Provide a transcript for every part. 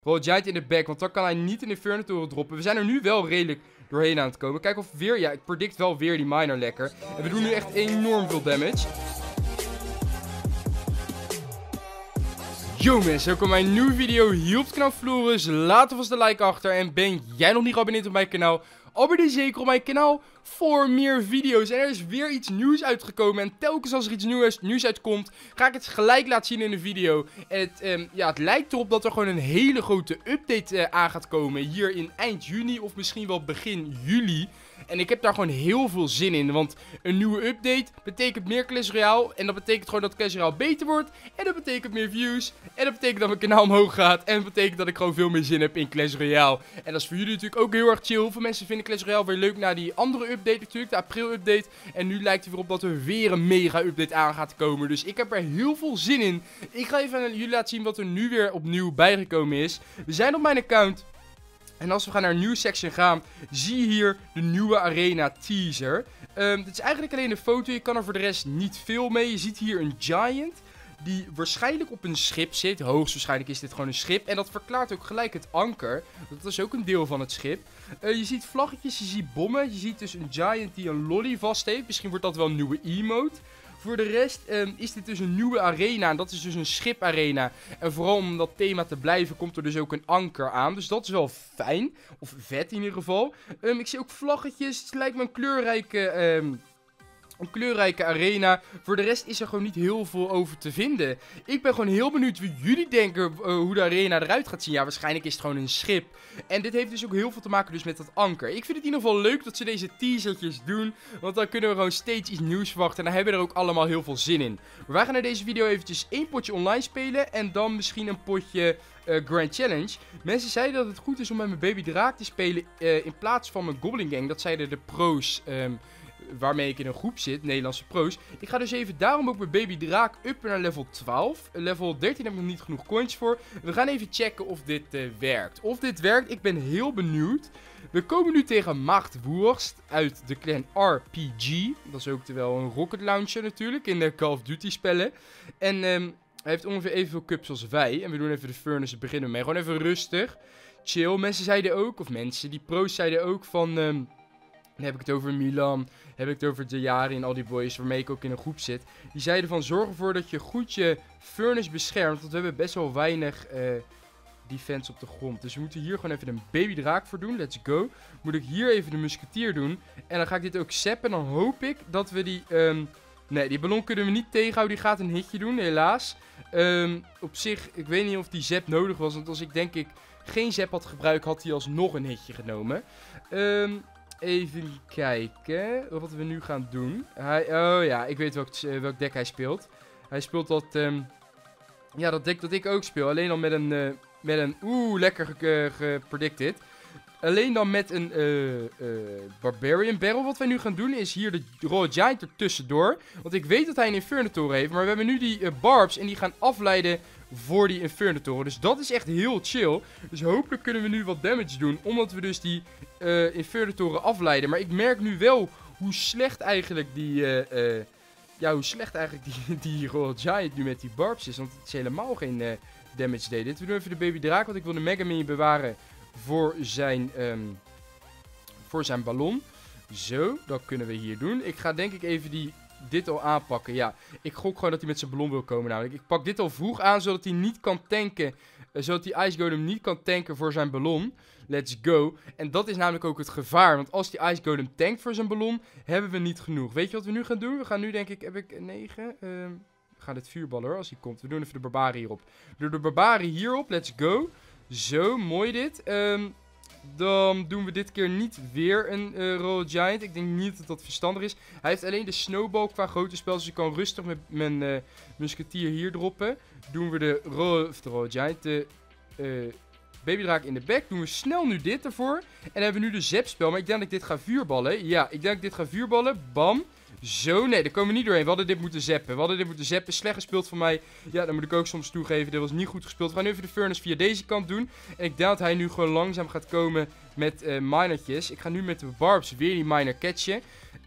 Royal Giant in de back, want dan kan hij niet in de Inferno-toren droppen. We zijn er nu wel redelijk doorheen aan het komen. Kijk of weer, ja, ik predict wel weer die miner lekker. En we doen nu echt enorm veel damage. Yo mensen, welkom bij een nieuwe video hier op het kanaal Floris. Laat alvast de like achter en ben jij nog niet geabonneerd op mijn kanaal? Abonneer zeker op mijn kanaal voor meer video's. En er is weer iets nieuws uitgekomen. En telkens als er iets nieuws uitkomt, ga ik het gelijk laten zien in de video. En het lijkt erop dat er gewoon een hele grote update aan gaat komen. Hier in eind juni of misschien wel begin juli. En ik heb daar gewoon heel veel zin in. Want een nieuwe update betekent meer Clash Royale. En dat betekent gewoon dat Clash Royale beter wordt. En dat betekent meer views. En dat betekent dat mijn kanaal omhoog gaat. En dat betekent dat ik gewoon veel meer zin heb in Clash Royale. En dat is voor jullie natuurlijk ook heel erg chill. Heel veel mensen vinden Clash Royale weer leuk na die andere update natuurlijk. De april update. En nu lijkt het weer op dat er weer een mega update aan gaat komen. Dus ik heb er heel veel zin in. Ik ga even aan jullie laten zien wat er nu weer opnieuw bijgekomen is. We zijn op mijn account. En als we gaan naar een nieuwe section gaan, zie je hier de nieuwe arena teaser. Dit is eigenlijk alleen een foto, je kan er voor de rest niet veel mee. Je ziet hier een giant die waarschijnlijk op een schip zit. Hoogstwaarschijnlijk is dit gewoon een schip. En dat verklaart ook gelijk het anker. Dat is ook een deel van het schip. Je ziet vlaggetjes, je ziet bommen. Je ziet dus een giant die een lolly vast heeft. Misschien wordt dat wel een nieuwe emote. Voor de rest is dit dus een nieuwe arena en dat is dus een schiparena. En vooral om dat thema te blijven komt er dus ook een anker aan. Dus dat is wel fijn, of vet in ieder geval. Ik zie ook vlaggetjes, het lijkt me een kleurrijke arena. Voor de rest is er gewoon niet heel veel over te vinden. Ik ben gewoon heel benieuwd wie jullie denken hoe de arena eruit gaat zien. Ja, waarschijnlijk is het gewoon een schip. En dit heeft dus ook heel veel te maken dus met dat anker. Ik vind het in ieder geval leuk dat ze deze teasertjes doen. Want dan kunnen we gewoon steeds iets nieuws verwachten. En dan hebben we er ook allemaal heel veel zin in. Maar wij gaan naar deze video eventjes 1 potje online spelen. En dan misschien een potje Grand Challenge. Mensen zeiden dat het goed is om met mijn baby draak te spelen in plaats van mijn Goblin Gang. Dat zeiden de pro's waarmee ik in een groep zit, Nederlandse pro's. Ik ga dus even daarom ook mijn baby draak uppen naar level 12. Level 13 heb ik nog niet genoeg coins voor. We gaan even checken of dit werkt. Of dit werkt, ik ben heel benieuwd. We komen nu tegen Maagd Wurst uit de clan RPG. Dat is ook wel een rocket launcher natuurlijk in de Call of Duty spellen. En hij heeft ongeveer evenveel cups als wij. En we doen even de furnace, beginnen mee. Gewoon even rustig. Chill. Mensen zeiden ook, of mensen, die pro's zeiden ook van... Dan heb ik het over Milan, heb ik het over Jayari en al die boys waarmee ik ook in een groep zit. Die zeiden van zorg ervoor dat je goed je furnace beschermt, want we hebben best wel weinig defense op de grond. Dus we moeten hier gewoon even een baby draak voor doen, let's go. Moet ik hier even de musketier doen en dan ga ik dit ook zappen en dan hoop ik dat we die... nee, die ballon kunnen we niet tegenhouden, die gaat een hitje doen, helaas. Op zich, ik weet niet of die zap nodig was, want als ik denk ik geen zap had gebruikt, had hij alsnog een hitje genomen. Even kijken wat we nu gaan doen. Oh ja, ik weet welk deck hij speelt. Hij speelt dat, ja, dat deck dat ik ook speel. Alleen dan met een lekker gepredicted. Alleen dan met een Barbarian Barrel. Wat wij nu gaan doen is hier de Royal Giant ertussendoor. Want ik weet dat hij een Inferno Toren heeft. Maar we hebben nu die barbs en die gaan afleiden voor die Inferno Toren. Dus dat is echt heel chill. Dus hopelijk kunnen we nu wat damage doen. Omdat we dus die Inferno Toren afleiden. Maar ik merk nu wel hoe slecht eigenlijk die Royal Giant nu met die barbs is. Want het is helemaal geen damage deed. We doen even de baby draak. Want ik wil de Mega Mini bewaren voor zijn ballon. Zo, dat kunnen we hier doen. Ik ga denk ik even dit al aanpakken. Ja, ik gok gewoon dat hij met zijn ballon wil komen namelijk. Ik pak dit al vroeg aan, zodat hij niet kan tanken. Zodat die Ice Golem niet kan tanken voor zijn ballon. Let's go. En dat is namelijk ook het gevaar. Want als die Ice Golem tankt voor zijn ballon, hebben we niet genoeg. Weet je wat we nu gaan doen? We gaan nu denk ik, heb ik 9? We gaan dit vuurballen hoor, als hij komt. We doen even de barbaren hierop. We doen de barbaren hierop, let's go. Zo, mooi dit. Dan doen we dit keer niet weer een Royal Giant. Ik denk niet dat dat verstandig is. Hij heeft alleen de snowball qua grote spel. Dus ik kan rustig met mijn musketier hier droppen. Doen we de Royal Giant, de babydraak in de back. Doen we snel nu dit ervoor. En dan hebben we nu de zap-spel. Maar ik denk dat ik dit ga vuurballen. Ja, ik denk dat ik dit ga vuurballen. Bam. Zo, nee, daar komen we niet doorheen. We hadden dit moeten zappen. Slecht gespeeld van mij. Ja, dat moet ik ook soms toegeven. Dit was niet goed gespeeld. We gaan nu even de furnace via deze kant doen. En ik denk dat hij nu gewoon langzaam gaat komen met minertjes. Ik ga nu met de barbs weer die miner catchen.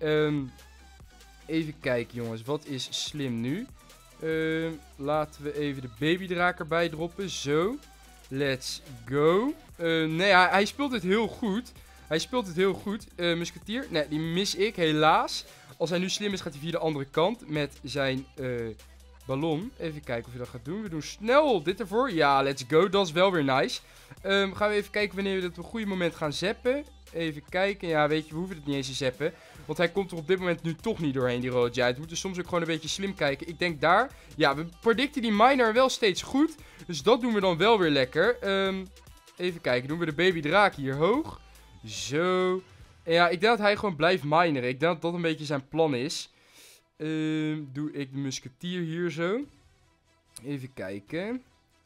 Even kijken, jongens. Wat is slim nu? Laten we even de babydraak erbij droppen. Zo. Let's go. Nee, hij speelt het heel goed. Hij speelt het heel goed. Musketier. Nee, die mis ik helaas. Als hij nu slim is, gaat hij via de andere kant met zijn ballon. Even kijken of hij dat gaat doen. We doen snel dit ervoor. Ja, let's go. Dat is wel weer nice. Gaan we even kijken wanneer we dit op een goede moment gaan zappen. Even kijken. Ja, weet je, we hoeven het niet eens te zappen. Want hij komt er op dit moment nu toch niet doorheen, die Royal Giant. We moeten soms ook gewoon een beetje slim kijken. Ik denk daar. Ja, we predicten die miner wel steeds goed. Dus dat doen we dan wel weer lekker. Even kijken. Doen we de baby draak hier hoog. Zo. En ja, ik denk dat hij gewoon blijft mineren. Ik denk dat dat een beetje zijn plan is. Doe ik de musketier hier zo. Even kijken.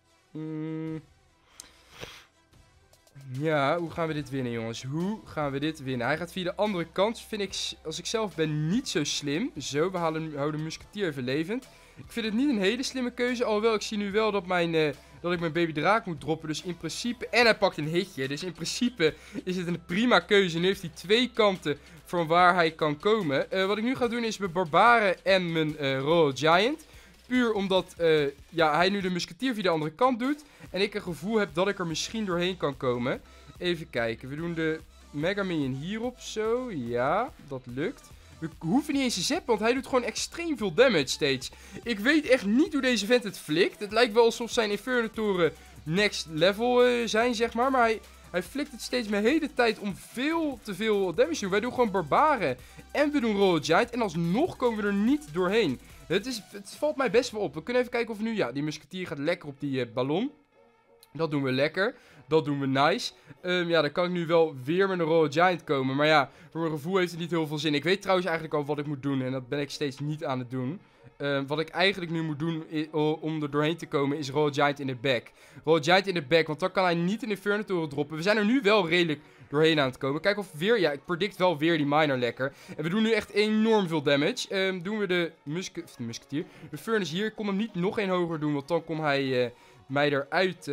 Ja, hoe gaan we dit winnen, jongens? Hoe gaan we dit winnen? Hij gaat via de andere kant. Vind ik, als ik zelf ben, niet zo slim. Zo, we houden de musketier even levend. Ik vind het niet een hele slimme keuze. Alhoewel, ik zie nu wel dat ik mijn baby draak moet droppen. Dus in principe... En hij pakt een hitje. Dus in principe is het een prima keuze. Nu heeft hij twee kanten van waar hij kan komen. Wat ik nu ga doen is mijn barbaren en mijn Royal Giant. Puur omdat hij nu de musketier via de andere kant doet. En ik een gevoel heb dat ik er misschien doorheen kan komen. Even kijken. We doen de Mega Minion hierop zo. Ja, dat lukt. We hoeven niet eens te zappen, want hij doet gewoon extreem veel damage steeds. Ik weet echt niet hoe deze vent het flikt. Het lijkt wel alsof zijn Infernatoren next level zijn, zeg maar. Maar hij flikt het steeds mijn hele tijd om veel te veel damage te doen. Wij doen gewoon barbaren. En we doen Royal Giant. En alsnog komen we er niet doorheen. Het valt mij best wel op. We kunnen even kijken of nu... Ja, die musketier gaat lekker op die ballon. Dat doen we lekker. Dat doen we nice. Ja, dan kan ik nu wel weer met een Royal Giant komen. Maar ja, voor mijn gevoel heeft het niet heel veel zin. Ik weet trouwens eigenlijk al wat ik moet doen. En dat ben ik steeds niet aan het doen. Wat ik eigenlijk nu moet doen om er doorheen te komen is Royal Giant in de back. Royal Giant in de back, want dan kan hij niet in de Infernatoren droppen. We zijn er nu wel redelijk doorheen aan het komen. Kijk of weer... Ja, ik predict wel weer die miner lekker. En we doen nu echt enorm veel damage. Doen we de musketier. De furnace hier. Ik kon hem niet nog één hoger doen, want dan kon hij mij eruit...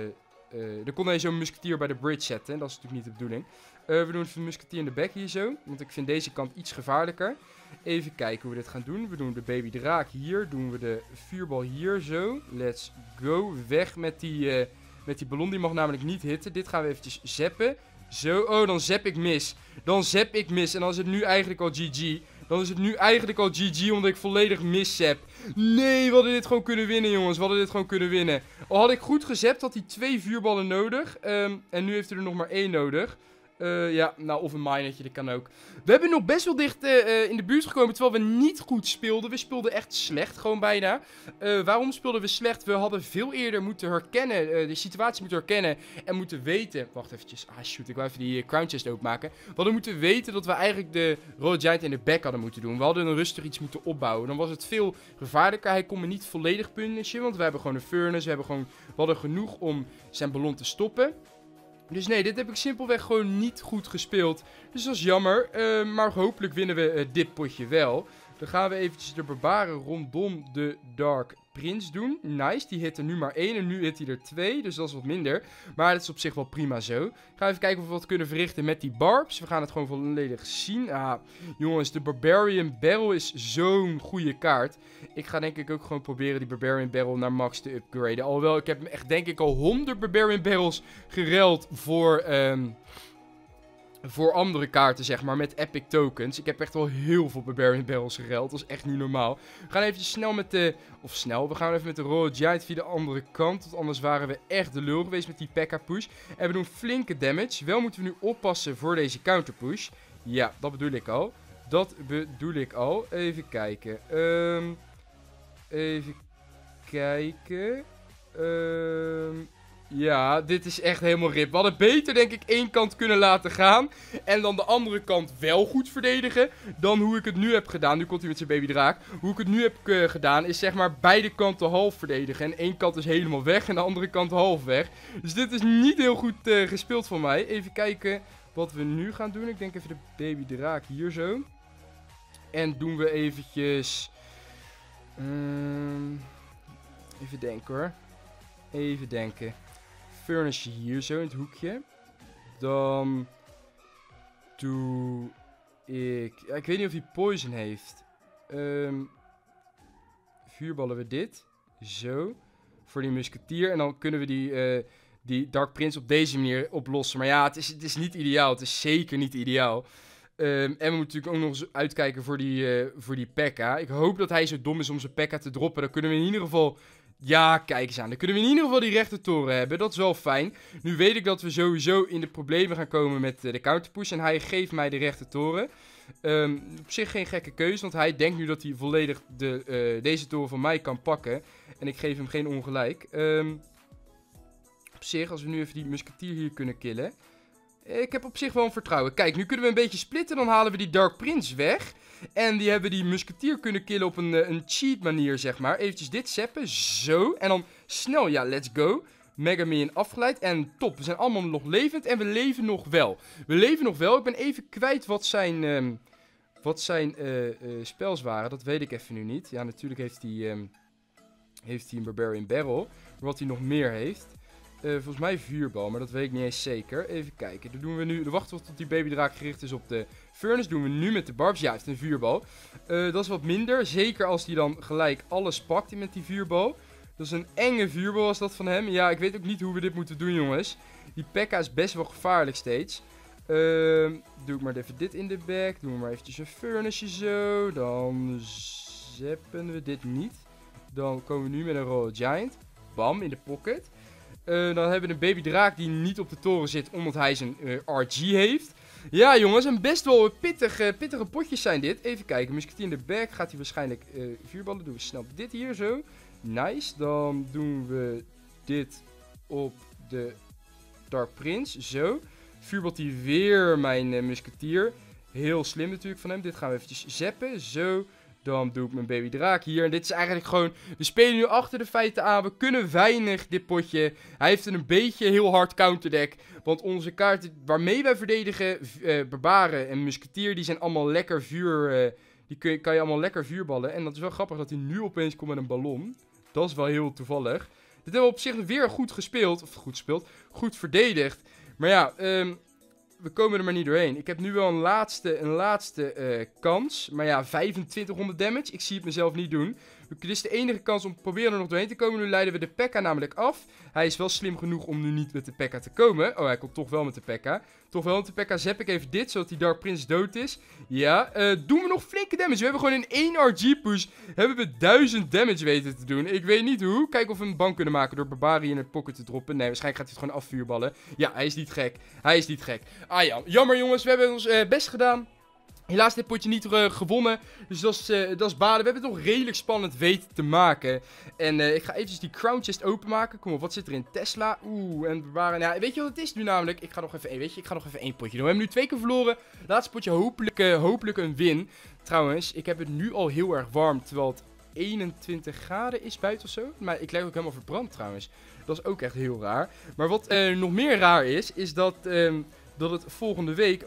dan kon hij zo'n musketier bij de bridge zetten. En dat is natuurlijk niet de bedoeling. We doen de musketier in de back hier zo. Want ik vind deze kant iets gevaarlijker. Even kijken hoe we dit gaan doen. We doen de baby draak hier. Doen we de vuurbal hier zo. Let's go. Weg met die ballon. Die mag namelijk niet hitten. Dit gaan we eventjes zappen. Zo. Oh, dan zap ik mis. Dan zap ik mis. En dan is het nu eigenlijk al GG. Dan is het nu eigenlijk al GG, omdat ik volledig miszap. Nee, we hadden dit gewoon kunnen winnen, jongens. We hadden dit gewoon kunnen winnen. Al had ik goed gezapt, had hij 2 vuurballen nodig. En nu heeft hij er nog maar 1 nodig. Ja, nou, of een minertje, dat kan ook. We hebben nog best wel dicht in de buurt gekomen, terwijl we niet goed speelden. We speelden echt slecht, gewoon bijna. Waarom speelden we slecht? We hadden veel eerder moeten herkennen, de situatie moeten herkennen en moeten weten... Wacht eventjes, shoot, ik wou even die crown chest openmaken. We hadden moeten weten dat we eigenlijk de Royal Giant in de back hadden moeten doen. We hadden een rustig iets moeten opbouwen. Dan was het veel gevaarlijker. Hij kon me niet volledig punishen, want we hebben gewoon een furnace. We hadden genoeg om zijn ballon te stoppen. Dus nee, dit heb ik simpelweg gewoon niet goed gespeeld. Dus dat is jammer. Maar hopelijk winnen we dit potje wel. Dan gaan we eventjes de barbaren rondom de Dark Prince doen. Nice, die hit er nu maar 1 en nu hit hij er 2. Dus dat is wat minder. Maar dat is op zich wel prima zo. Ik ga even kijken of we wat kunnen verrichten met die barbs. We gaan het gewoon volledig zien. Jongens, de Barbarian Barrel is zo'n goede kaart. Ik ga denk ik ook gewoon proberen die Barbarian Barrel naar max te upgraden. Alhoewel, ik heb echt denk ik al 100 Barbarian Barrels geruild voor andere kaarten, zeg maar, met epic tokens. Ik heb echt wel heel veel Barbarian Barrels geruild. Dat is echt niet normaal. We gaan eventjes snel met de... Of snel, we gaan even met de Royal Giant via de andere kant. Want anders waren we echt de lul geweest met die P.E.K.K.A. push. En we doen flinke damage. Wel moeten we nu oppassen voor deze counter push. Ja, dat bedoel ik al. Dat bedoel ik al. Even kijken. Even kijken. Ja, dit is echt helemaal rip. We hadden beter, denk ik, één kant kunnen laten gaan. En dan de andere kant wel goed verdedigen. Dan hoe ik het nu heb gedaan. Nu komt hij met zijn baby draak. Hoe ik het nu heb gedaan is zeg maar beide kanten half verdedigen. En één kant is helemaal weg en de andere kant half weg. Dus dit is niet heel goed gespeeld van mij. Even kijken wat we nu gaan doen. Ik denk even de baby draak hier zo. En doen we eventjes... even denken hoor. Even denken. Furnace hier zo in het hoekje. Dan doe ik... Ja, ik weet niet of hij poison heeft. Vuurballen we dit. Zo. Voor die musketier. En dan kunnen we die Dark Prince op deze manier oplossen. Maar ja, het is niet ideaal. Het is zeker niet ideaal. En we moeten natuurlijk ook nog eens uitkijken voor die P.E.K.K.A. Ik hoop dat hij zo dom is om zijn P.E.K.K.A. te droppen. Dan kunnen we in ieder geval... Ja, kijk eens aan. Dan kunnen we in ieder geval die rechte toren hebben. Dat is wel fijn. Nu weet ik dat we sowieso in de problemen gaan komen met de counterpush. En hij geeft mij de rechte toren. Op zich geen gekke keuze. Want hij denkt nu dat hij volledig deze toren van mij kan pakken. En ik geef hem geen ongelijk. Op zich, als we nu even die musketier hier kunnen killen. Ik heb op zich wel een vertrouwen. Kijk, nu kunnen we een beetje splitten. Dan halen we die Dark Prince weg. En die hebben die musketier kunnen killen op een cheat manier, zeg maar. Eventjes dit zappen. Zo. En dan snel, ja, let's go. Mega Minion afgeleid. En top. We zijn allemaal nog levend. En we leven nog wel. We leven nog wel. Ik ben even kwijt wat zijn spels waren. Dat weet ik even nu niet. Ja, natuurlijk heeft hij een Barbarian Barrel. Maar wat hij nog meer heeft... volgens mij vuurbal, maar dat weet ik niet eens zeker. Even kijken. Dan doen we nu... Dan wachten we tot die babydraak gericht is op de furnace. Doen we nu met de barbs. Ja, hij heeft een vuurbal. Dat is wat minder. Zeker als hij dan gelijk alles pakt met die vuurbal. Dat is een enge vuurbal als dat van hem. Ja, ik weet ook niet hoe we dit moeten doen, jongens. Die P.E.K.K.A. is best wel gevaarlijk steeds. Doe ik maar even dit in de back. Doen we maar eventjes een furnace zo. Dan zappen we dit niet. Dan komen we nu met een Royal Giant. Bam, in de pocket. Dan hebben we een baby draak die niet op de toren zit, omdat hij zijn RG heeft. Ja, jongens, en best wel pittige potjes zijn dit. Even kijken, musketier in de back. Gaat hij waarschijnlijk vuurballen. Doen we snel dit hier zo. Nice. Dan doen we dit op de Dark Prince. Zo. Vuurbalt hij weer mijn musketier. Heel slim natuurlijk van hem. Dit gaan we eventjes zappen. Zo. Dan doe ik mijn baby draak hier. En dit is eigenlijk gewoon... We spelen nu achter de feiten aan. We kunnen weinig dit potje. Hij heeft een beetje heel hard counterdeck. Want onze kaarten waarmee wij verdedigen... barbaren en musketier... Die zijn allemaal lekker vuur... kan je allemaal lekker vuurballen. En dat is wel grappig dat hij nu opeens komt met een ballon. Dat is wel heel toevallig. Dit hebben we op zich weer goed gespeeld. Of goed gespeeld. Goed verdedigd. Maar ja... we komen er maar niet doorheen. Ik heb nu wel een laatste kans. Maar ja, 2500 damage. Ik zie het mezelf niet doen. Dit is de enige kans om te proberen er nog doorheen te komen. Nu leiden we de P.E.K.K.A. namelijk af. Hij is wel slim genoeg om nu niet met de P.E.K.K.A. te komen. Oh, hij komt toch wel met de P.E.K.K.A. Toch wel met de P.E.K.K.A. zap ik even dit, zodat die Dark Prince dood is. Ja, doen we nog flinke damage. We hebben gewoon in 1 RG-push hebben we 1000 damage weten te doen. Ik weet niet hoe. Kijken of we een bank kunnen maken door Barbarian in het pocket te droppen. Nee, waarschijnlijk gaat hij het gewoon afvuurballen. Ja, hij is niet gek. Hij is niet gek. Ah ja, jammer jongens. We hebben ons best gedaan. Helaas dit potje niet gewonnen. Dus dat is balen. We hebben het nog redelijk spannend weten te maken. En ik ga eventjes die crown chest openmaken. Kom op, wat zit er in? Tesla. Oeh, en bewaren. Ja, weet je wat het is nu namelijk? Ik ga nog even één potje doen. We hebben nu 2 keer verloren. Laatste potje hopelijk een win. Trouwens, ik heb het nu al heel erg warm. Terwijl het 21 graden is buiten of zo. Maar ik lijk ook helemaal verbrand trouwens. Dat is ook echt heel raar. Maar wat nog meer raar is dat het volgende week...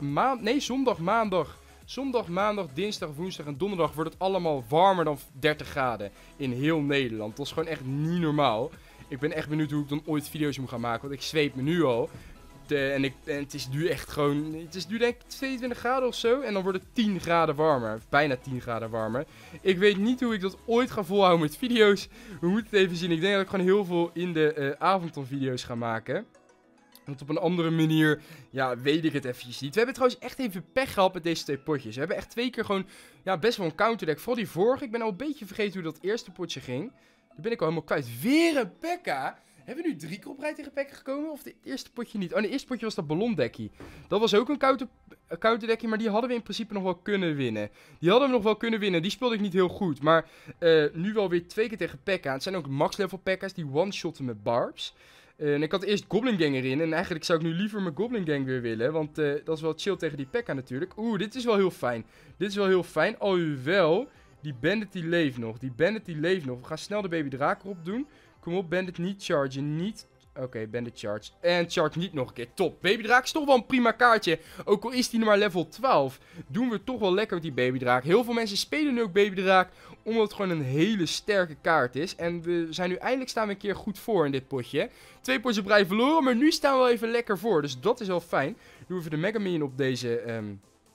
Zondag, maandag, dinsdag, woensdag en donderdag wordt het allemaal warmer dan 30 graden in heel Nederland. Dat is gewoon echt niet normaal. Ik ben echt benieuwd hoe ik dan ooit video's moet gaan maken, want ik zweet me nu al. En het is nu echt gewoon, het is nu denk ik 22 graden of zo. En dan wordt het 10 graden warmer, bijna 10 graden warmer. Ik weet niet hoe ik dat ooit ga volhouden met video's. We moeten het even zien. Ik denk dat ik gewoon heel veel in de avond dan video's ga maken. Want op een andere manier, ja, weet ik het eventjes niet. We hebben trouwens echt even pech gehad met deze 2 potjes. We hebben echt 2 keer gewoon, ja, best wel een counterdeck. Vooral die vorige. Ik ben al een beetje vergeten hoe dat eerste potje ging. Daar ben ik al helemaal kwijt. Weer een P.E.K.K.A. Hebben we nu 3 keer op rij tegen P.E.K.K.A. gekomen? Of het eerste potje niet? Oh, nee, het eerste potje was dat ballondekkie. Dat was ook een counterdekkie, maar die hadden we in principe nog wel kunnen winnen. Die speelde ik niet heel goed. Maar nu wel weer 2 keer tegen P.E.K.K.A. Het zijn ook max level P.E.K.K.A's die one-shotten met barbs. En ik had eerst Goblin Gang erin. En eigenlijk zou ik nu liever mijn Goblin Gang weer willen. Want dat is wel chill tegen die P.E.K.K.A. natuurlijk. Oeh, dit is wel heel fijn. Alhoewel, die Bandit die leeft nog. We gaan snel de baby draak erop doen. Kom op, Bandit, niet chargen. Niet... Oké, Bandit charge. En charge niet nog een keer. Top. Baby draak is toch wel een prima kaartje. Ook al is die nu maar level 12. Doen we toch wel lekker met die baby draak. Heel veel mensen spelen nu ook baby draak. Omdat het gewoon een hele sterke kaart is. En we zijn nu eindelijk staan we een keer goed voor in dit potje. 2 potjes op rij verloren. Maar nu staan we wel even lekker voor. Dus dat is wel fijn. Doen we even de Mega Minion op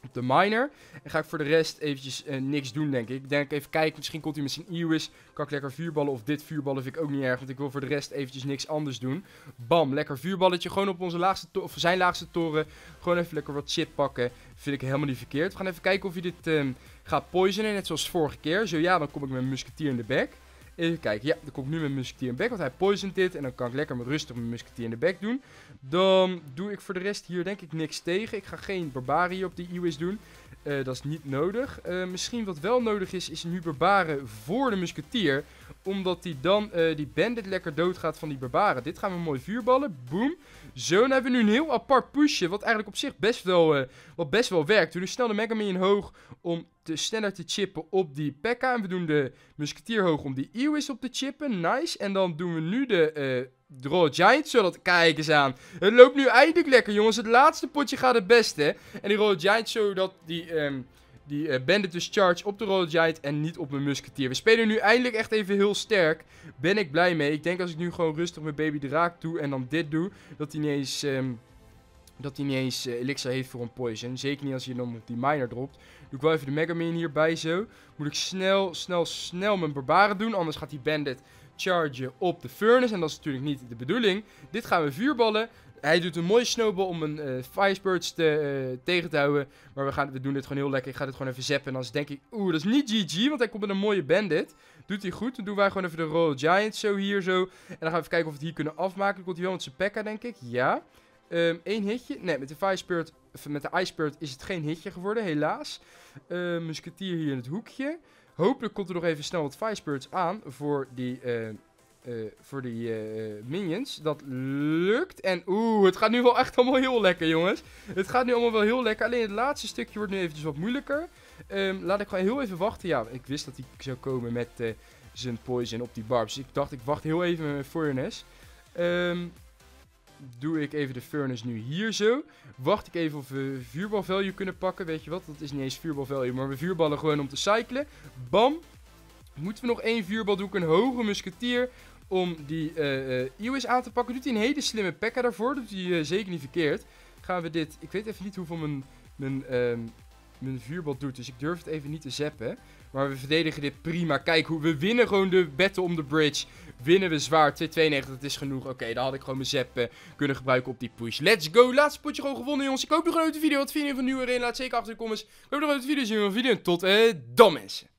op de miner. En ga ik voor de rest eventjes niks doen, denk ik. Ik denk even kijken, misschien komt hij met zijn Ewis. Kan ik lekker vuurballen, of dit vuurballen vind ik ook niet erg, want ik wil voor de rest eventjes niks anders doen. Bam, lekker vuurballetje, gewoon op onze laagste of zijn laagste toren. Gewoon even lekker wat shit pakken, vind ik helemaal niet verkeerd. We gaan even kijken of hij dit gaat poisonen, net zoals vorige keer. Zo ja, dan kom ik met mijn musketier in de bek. Even kijken, ja, dan kom ik nu met mijn musketier in de bek, want hij poisont dit. En dan kan ik lekker met rustig mijn musketier in de bek doen. Dan doe ik voor de rest hier denk ik niks tegen. Ik ga geen barbaren hier op die Ewis doen. Dat is niet nodig. Misschien wat wel nodig is nu barbaren voor de musketier. Omdat die dan die bandit lekker doodgaat van die barbaren. Dit gaan we mooi vuurballen. Boom. Zo, dan hebben we nu een heel apart pushje. Wat eigenlijk op zich best wel werkt. We doen snel de Mega Minion hoog om sneller te chippen op die P.E.K.K.A. En we doen de musketier hoog om die Ewis op te chippen. Nice. En dan doen we nu de Royal Giant. Zodat, kijk eens aan. Het loopt nu eindelijk lekker, jongens. Het laatste potje gaat het beste. En die Royal Giant, zodat die bandit dus charge op de Royal Giant en niet op mijn musketier. We spelen nu eindelijk echt even heel sterk. Ben ik blij mee. Ik denk als ik nu gewoon rustig mijn baby draak doe en dan dit doe, dat hij niet eens elixir heeft voor een poison. Zeker niet als je dan op die miner dropt. Doe ik wel even de Mega Minion hierbij zo. Moet ik snel mijn barbaren doen. Anders gaat die bandit chargen op de furnace. En dat is natuurlijk niet de bedoeling. Dit gaan we vuurballen. Hij doet een mooie snowball om een fire spirits tegen te houden. Maar we doen dit gewoon heel lekker. Ik ga dit gewoon even zappen. En dan denk ik, dat is niet GG. Want hij komt met een mooie bandit. Doet hij goed. Dan doen wij gewoon even de Royal Giant zo hier zo. En dan gaan we even kijken of we het hier kunnen afmaken. Dan komt hij wel met zijn P.E.K.K.A. denk ik. Ja. 1 hitje. Nee, met de Fire Spirit, met de Ice Spirit is het geen hitje geworden, helaas. Musketier hier in het hoekje. Hopelijk komt er nog even snel wat Fire Spirits aan voor die minions. Dat lukt. En het gaat nu wel echt allemaal heel lekker, jongens. Het gaat nu allemaal wel heel lekker. Alleen het laatste stukje wordt nu eventjes wat moeilijker. Laat ik gewoon heel even wachten. Ja, ik wist dat hij zou komen met zijn poison op die barbs. Dus ik dacht, ik wacht heel even met mijn furnace. Doe ik even de furnace nu hier zo. Wacht ik even of we vuurbal value kunnen pakken. Weet je wat? Dat is niet eens vuurbal value. Maar we vuurballen gewoon om te cyclen. Bam. Moeten we nog 1 vuurbal. Doe ik een hoge musketier om die Ewis aan te pakken. Doet hij een hele slimme P.E.K.K.A. daarvoor. Doet hij zeker niet verkeerd. Gaan we dit... Ik weet even niet hoeveel mijn vuurbal doet. Dus ik durf het even niet te zappen. Maar we verdedigen dit prima. Kijk, we winnen gewoon de battle om de bridge. Winnen we zwaar. 2,92, dat is genoeg. Oké, dan had ik gewoon mijn zap kunnen gebruiken op die push. Let's go. Laatste potje gewoon gewonnen, jongens. Ik hoop nog een leuke video. Wat vind je van de nieuwe arena? Laat zeker achter in de comments. Ik hoop nog een leuke video zien. Tot dan, mensen.